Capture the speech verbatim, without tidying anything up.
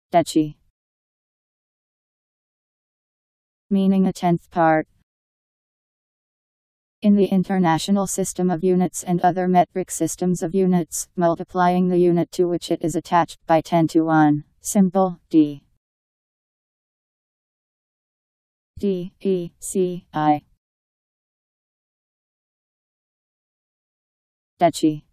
Deci. Meaning a tenth part. In the international system of units and other metric systems of units, multiplying the unit to which it is attached by ten to one. Simple, d. D, E, C, I. Deci.